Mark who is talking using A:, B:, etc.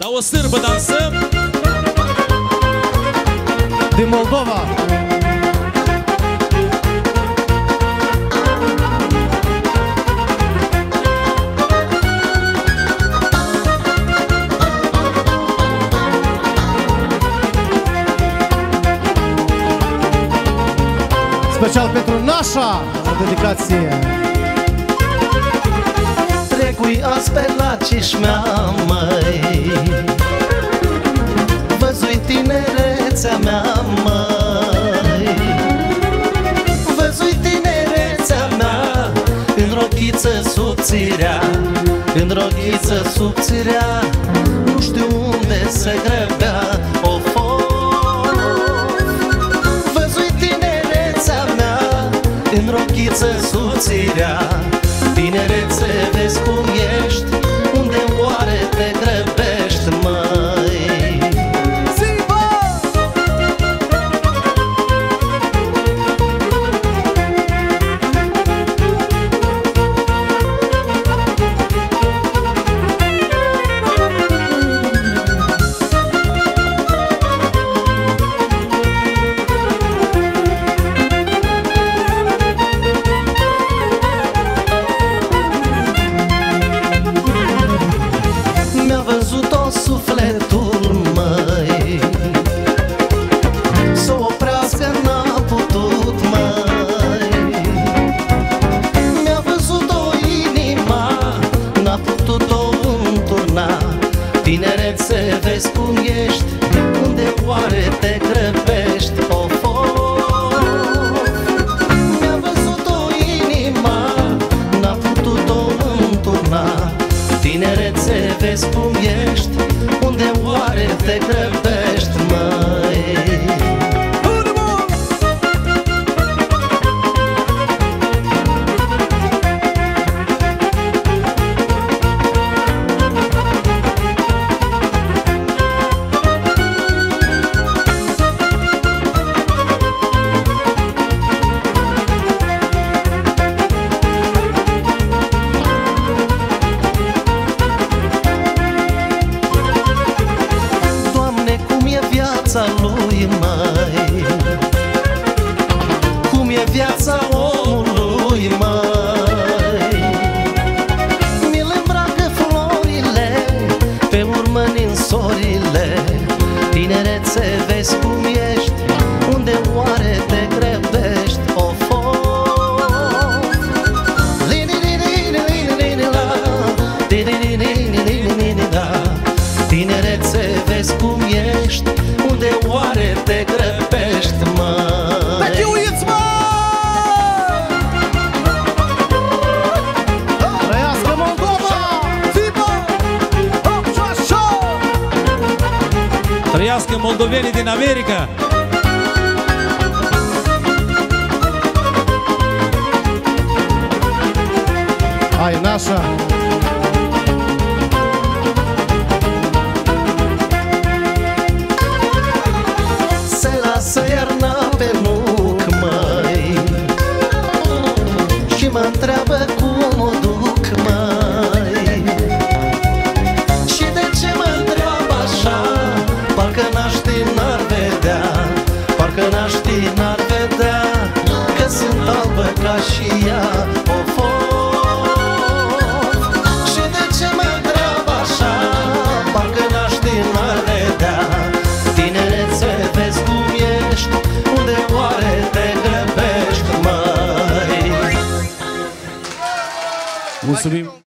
A: La o sârbă dansăm
B: din Moldova. Special pentru Nașa, o dedicație.
C: Trecui azi pe la Cișmea, măi, văzui tinerețea mea, măi, văzui tinerețea mea, în rochiță subțirea, în rochiță subțirea, nu știu unde se grăbea, of, văzui tinerețea mea, în rochiță subțirea. Tinerețe, vezi cum ești, unde oare te grăbești, măi?
B: Ziba!
C: Sufletul, măi, să oprească n-a putut, măi. Mi-a văzut-o inima, n-a putut-o înturna. Tinerețe, vezi cum ești, unde oare te grăbești, of, of. Mi-a văzut-o inima, n-a putut-o înturna. Tinerețe, vezi cum ești, unde oare te grăbești, măi? Viața lui, măi, cum e viața omului, măi. Mi le îmbracă florile, pe urmă ninsorile. Tinerețe, vezi cum ești, unde oare te grăbești, of, of. Tinerețe, vezi cum ești, unde oare te grăbești, măi?
B: Pe chiuiți, mă! Trăiască Moldova! Ziba!
A: Trăiască moldovenii din America.
B: Hai, Nașa!
C: Să iarna pe nuc, măi, și mă întreabă cum o duc, măi. Și de ce mă întreabă așa? Parcă n-aș ști, n-ar vedea, parcă n-aș ști, n-ar vedea, că sunt albă ca și ea, of, of. Și de ce mă întreabă așa? Parcă n-aș ști, n-ar vedea. Tinerețe, vezi cum ești, unde oare te grăbești, măi?
A: Mulțumim!